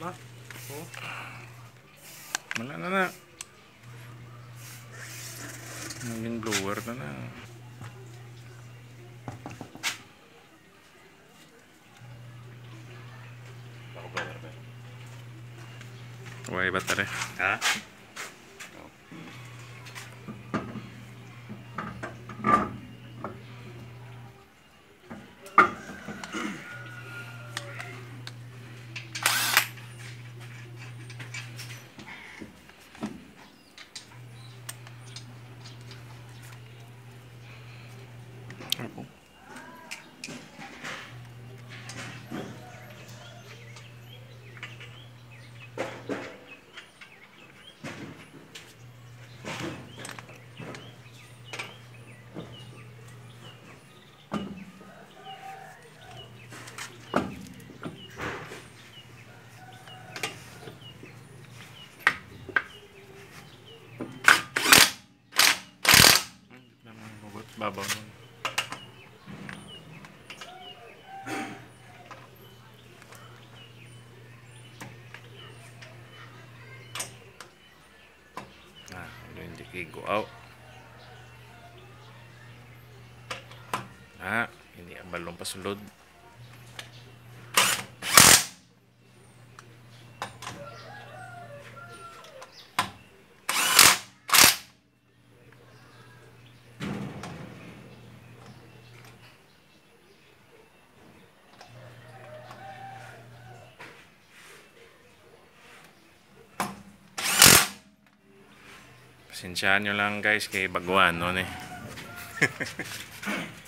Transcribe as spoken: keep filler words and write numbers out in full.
Ma? Oh. Wala na na. Naging blower na na. Ako blower ba? Huwag battery. Ha? Ako. Babaw nun. Ah, ano hindi kigo out. Ah, hindi ang balong pasulod. Pasensyahan nyo lang guys kay baguhan no eh.